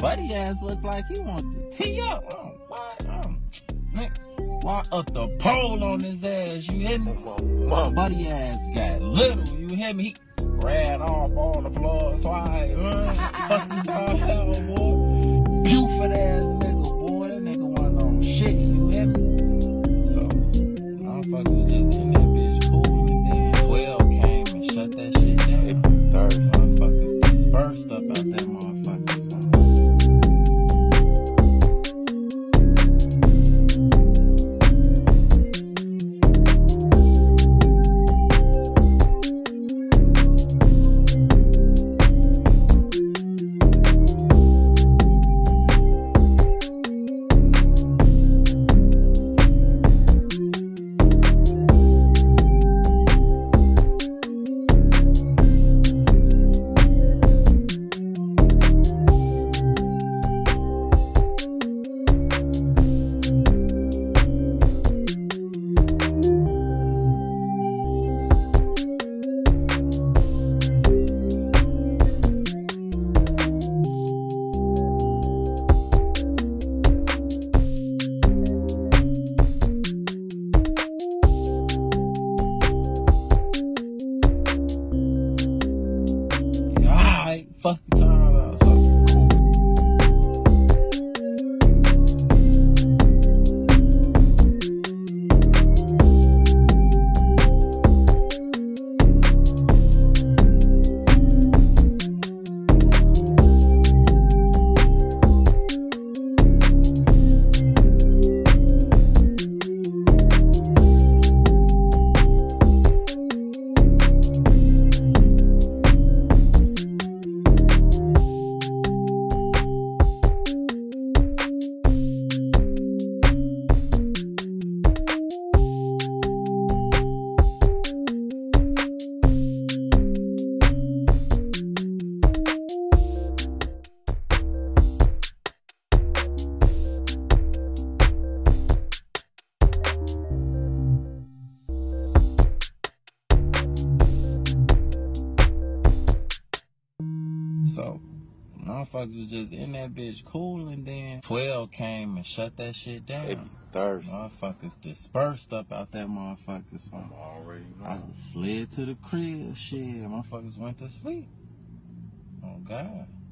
buddy ass look like he wants to tee up. Walk up the pole on his ass, you hear me? Buddy ass got little, you hear me? He ran off all the blood, so fuck this hell, boy. Buford ass nigga, boy. That nigga wasn't on shit, you hear me? So, motherfuckers was just in that bitch cool, and then 12 came and shut that shit down. Motherfuckers dispersed up out that motherfucker. Fuck you talking about? So, motherfuckers was just in that bitch cool, and then 12 came and shut that shit down. Motherfuckers dispersed up out that motherfucker. So I slid to the crib, shit. Motherfuckers went to sleep. Oh, God.